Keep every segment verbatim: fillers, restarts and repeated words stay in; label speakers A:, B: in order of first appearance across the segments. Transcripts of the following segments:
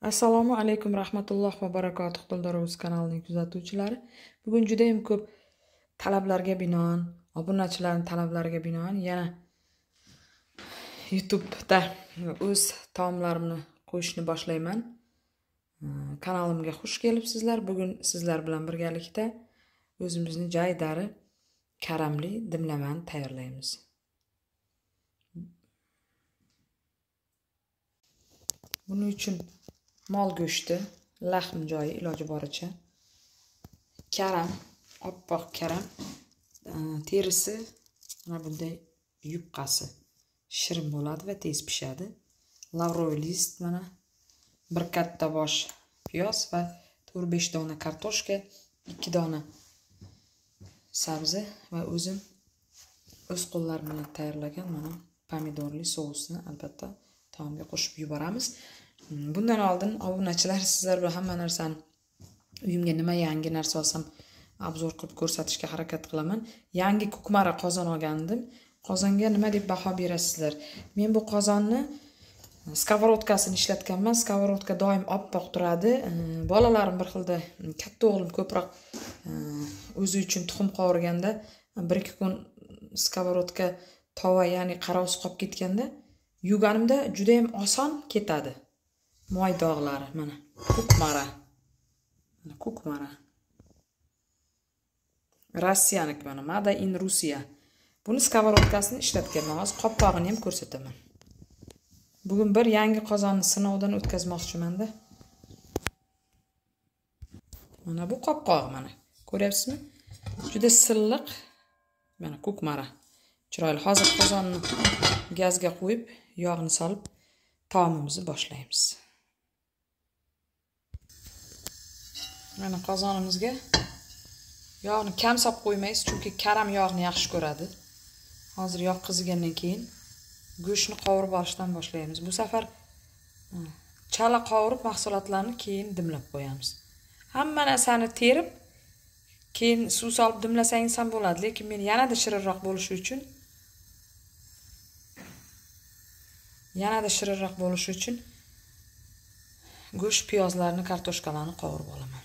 A: Assalomu alaykum rahmatulloh va barakatuh Dildoros kanalining kuzatuvchilari. Bugun juda ham ko'p talablarga binoan, obunachilarning talablariga binoan yana YouTube'da o'z taomlarimni qo'yishni boshlayman. Kanalimga xush kelibsizlar. Bugun sizlar bilan birgalikda o'zimizni jaydari karamli dimlamani tayyorlaymiz. Buning uchun mol go'shti, lahm joyi iloji boricha, karam, oppoq karam, terisi mana bunday yupqasi shirin bo'ladi va tez pishadi. Lavrov list mana bir katta bosh piyoz va to'rt besh dona kartoshka, ikki dona sabzi va o'zim o'z qo'llarim bilan tayyorlagan mana pomidorli sousni albatta taomga qo'shib yuboramiz. Bundan oldin obunachilar, sizlar bilan hamma narsani uyimga nima yangi narsa olsam obzor qilib ko'rsatishga harakat qilaman. Yangi kukmara qozon olgandim. Qozonga nima deb baho berasizlar? Men bu qozonni skоворodkasini ishlatganman. Skоворodka doim oppoq turadi. Bolalarim bir xilda, katta o'g'lim ko'proq o'zi uchun tuxum qovurganda bir ikki kun skоворodka tova, ya'ni qarovuz qolib ketganda yuganimda juda ham oson ketadi. Moy dog'lari mana kukmara. Mana kukmara. Rossiyaniki mana Made in Russia. Buni skоворodkasini ishlatganman. Hozir qopqog'ini ham ko'rsataman. Bugun bir yangi qozonni sinovdan o'tkazmoqchiman-da. Mana bu qopqog'i mana. Ko'ryapsizmi? Juda silliq. Mana kukmara. Chiroyli. Hozir qozonni gazga qo'yib, yog'ni solib taomimizni boshlaymiz. Mana qozonimizga yog'ni kam solib qo'ymaysiz, chunki karam yog'ni yaxshi ko'radi. Hozir yog' qizigandan keyin go'shtni qovurib olishdan boshlaymiz. Bu safar chala qovurib mahsulotlarni keyin dimlab qo'yamiz. Hamma narsani terib, keyin suv solib dimlasangiz ham bo'ladi, lekin men yanada shirinroq bo'lishi uchun yanada shirinroq bo'lishi uchun go'sht, piyozlarni, kartoshkalarni qovurib olaman.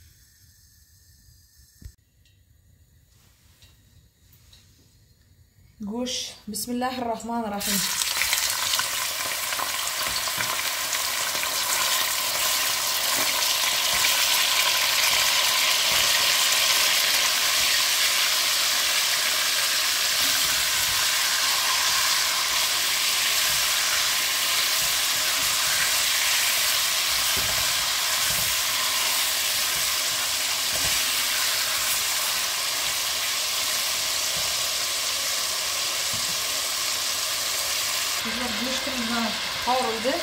A: Go'sht, bismillahirrohmanirrohim. Go'shtimiz qovurildi.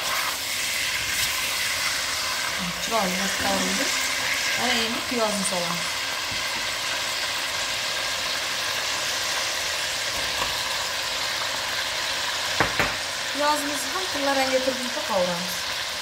A: Chiroyli qovurildi. Ana endi piyozni solamiz. Piyozimizni ham tillaranga turguncha qovuramiz.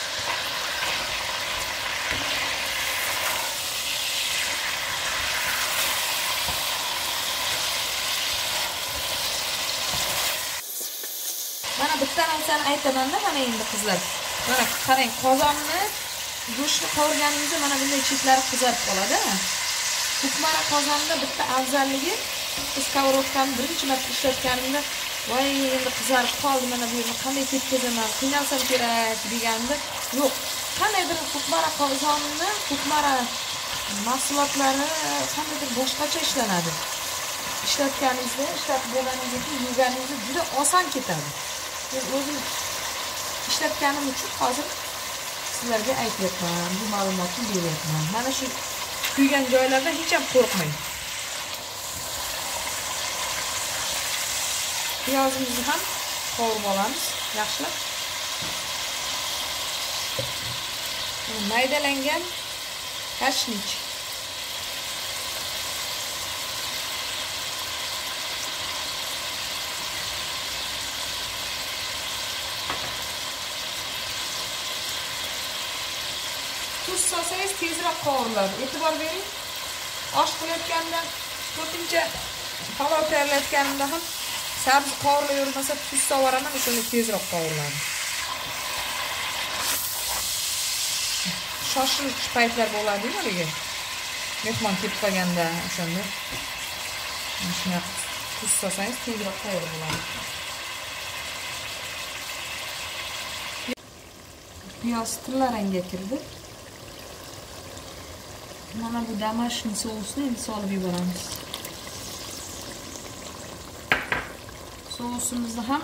A: Mana bitta narsani aytaman-da, mana endi qizlar. Mana qarang, qozonni go'shtni qovurganingizda mana bunday chetlari qizarib qoladi. Kukmara qozonda bitta afzalligi, skоворodkani birinchi marta ishlatganimda, voy endi qizarib qoldi, mana bu yerni qanday ketkazaman, qiynalsam kerak deganimda, yo'q. Qandaydir kukmara qozonni, kukmara mahsulotlari qandaydir boshqacha ishlanadi. Ishlatganingizda, ishlatib bo'lganingizda keyin yuganingizda juda oson ketadi. Men o'zim ishlatganim uchun hozir sizlarga aytyapman, bu ma'lumotni beryapman. Mana shu kuygan joylarda hech ham qo'rqmang. Piyozimizni ham qovurib olamiz, yaxshilab. Maydalangan kashnich. Tuz solsangiz tezroq qovuriladi. E'tibor bering. Osh qilayotganda, ko'pincha palov tayyorlayotganimda ham sabzi qovurilavermasa tuz sovaraman, o'shanda tezroq qovuriladi. shoshilish paytlar bo'ladi-ku haligi. Mehmon kelib qolganda o'shanda. Shunday tuz solsangiz tezroq tayyor bo'ladi. Piyoz tillaranga kirdi. Mana bu damashniy sousni endi solib yuboramiz. Sousimizni ham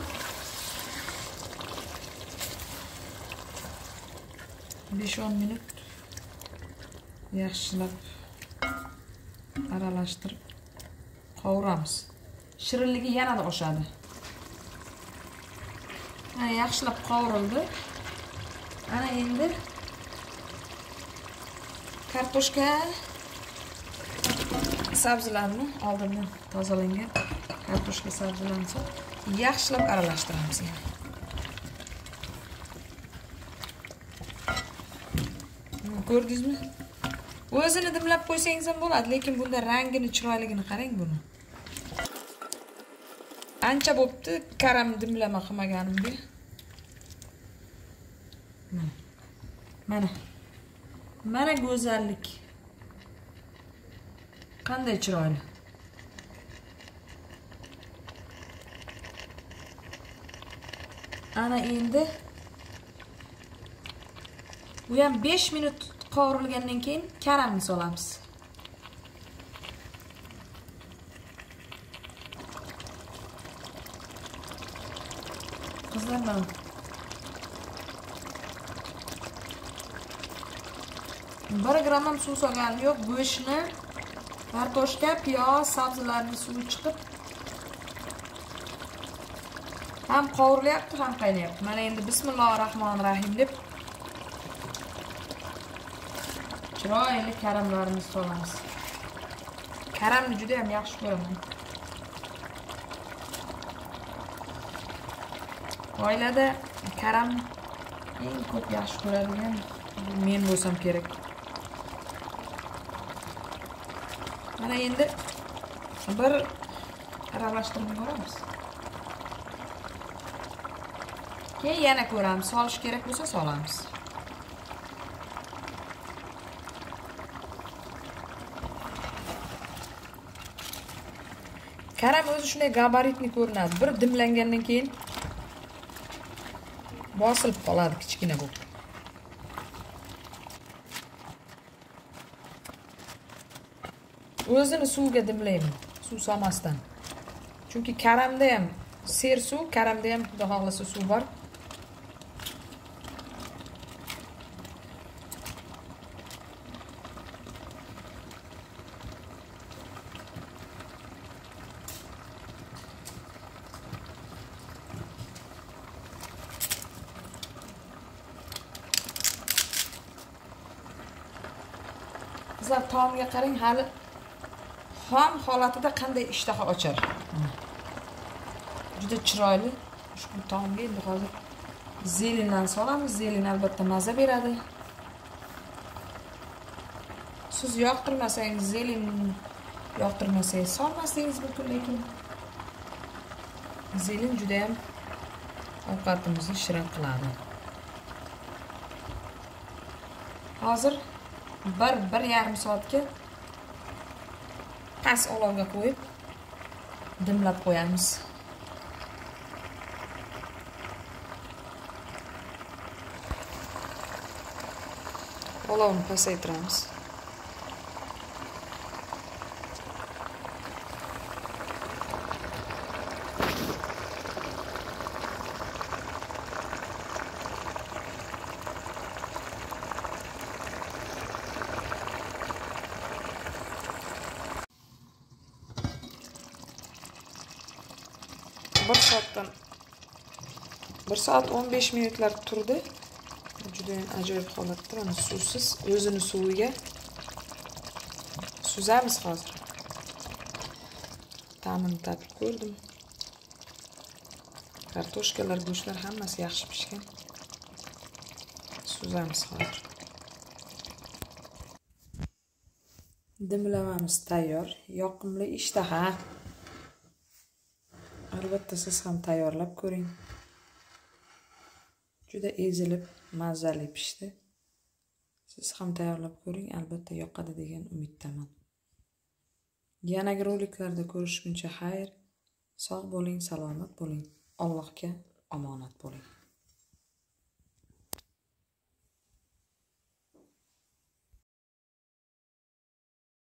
A: besh o'n minut yaxshilab aralashtirib qovuramiz. Shirinligi yanada oshadi. Mana yaxshilab qovurildi. Ana endi kartoshka sabzilarni oldindan tozalangan kartoshka sabzilarini yaxshilab aralashtiramiz. Ko'rdingizmi? O'zini dimlab qo'ysangiz ham bo'ladi, lekin bunda rangini, chiroyligini qarang buni. Ancha bo'pti karam dimlama qilmaganimga. Mana. Mana. Mana go'zallik. Qanday chiroyli. Ana endi bu ham besh minut qovurilgandan keyin karamni solamiz. Qizlar mana bir gram ham suv solganim yo'q. Go'shtni, kartoshka, piyoz, sabzilarning suvi chiqib ham qovurilyapti, ham qaynayapti. Mana endi bismillahirrohmanirrohim deb chiroyli karamlarimizni solamiz. Karamni juda ham yaxshi ko'raman. Oilada karam eng ko'p yaxshi ko'radigan men bo'lsam kerak. Mana endi bir aralashtirib yuboramiz. Keyin yana ko'ramiz, solish kerak bo'lsa solamiz. Karam o'zi shunday gabaritni ko'rinadi. Bir dimlangandan keyin bosilib qoladi kichkina bo'lib. O'zini suvga dimlayman, suv solmasdan. Chunki karamda ham ser suv, karamda ham xudo xohlasa suv bor. Qizlar taomga qarang, hali xom holatida qanday ishtaha ochar. Juda chiroyli. Ushbu taomga endi hozir zelindan solamiz. Zelin albatta maza beradi. Siz yoqtirmasangiz, zelin yoqtirmasangiz solmasangiz mumkin, lekin zelin juda ham ovqatimizni shirin qiladi. Hozir bir bir yarim soatga past olovga qo'yib dimlab qo'yamiz. Olovni pasaytiramiz. bir soatdan bir soat o'n besh minutlar turdi. Juda ham ajoyib holatda, mana suvsiz, o'zini suviga suzamiz hozir. Ta'mini tatib ko'rdim. Kartoshkalar, go'shtlar hammasi yaxshi pishgan. Suzamiz hozir. Dimlamamiz tayyor. Yoqimli ishtaha. Albatta siz ham tayyorlab ko'ring. Juda ezilib, mazali pishdi. Siz ham tayyorlab ko'ring, albatta yoqadi degan umiddaman. Yanagi roliklarda ko'rishguncha xayr, sog' bo'ling, salomat bo'ling, Allohga omonat bo'ling.